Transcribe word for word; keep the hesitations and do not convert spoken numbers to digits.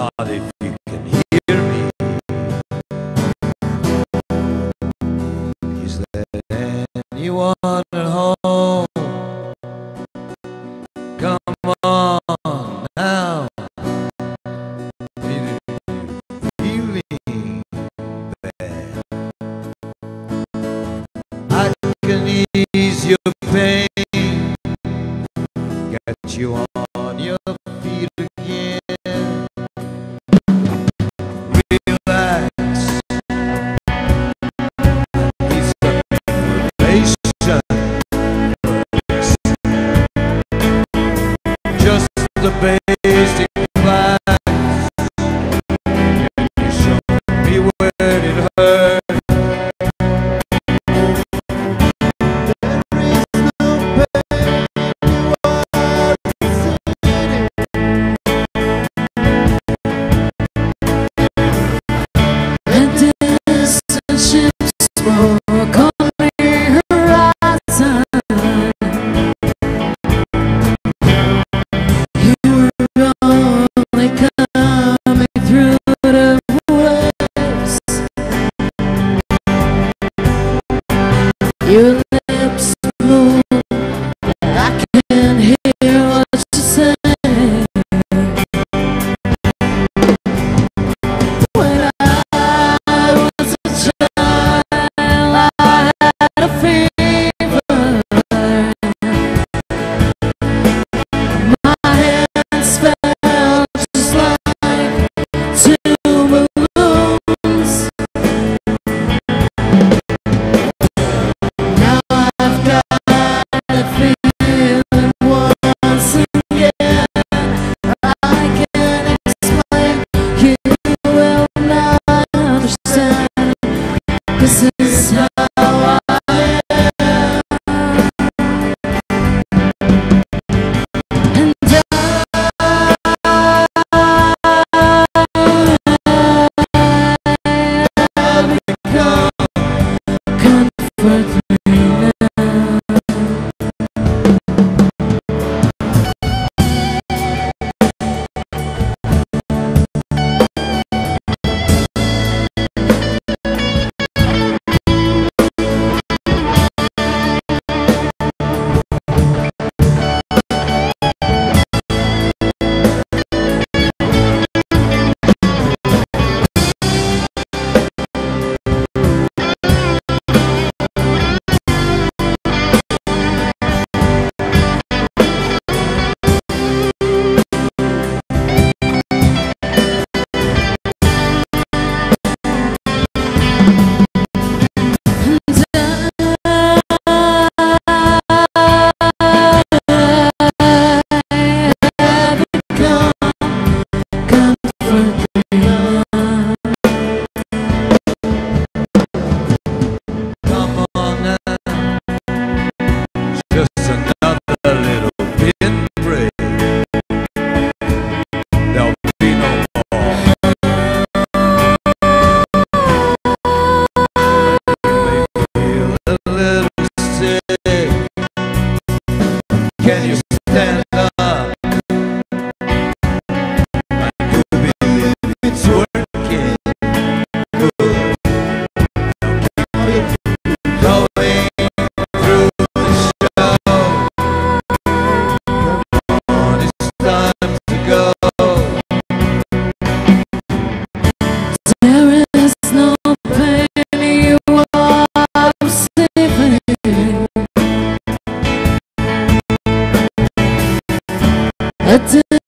not if you can hear me. Is there anyone at home? Come on now. Feeling bad. I can ease your pain, get you on your feet again. Relax. Peace of relation. Just the basic facts. Can you show me where it hurt? Your lips move, I can hear what you say. When I was a child, I had a fever. My hands felt just like two balloons. This is how I am, and I have become comfort me now. Can you stand up? I do believe it's working. Good. Now keep it going through the show. Come on, it's time to go. There is no pain you are saving. I did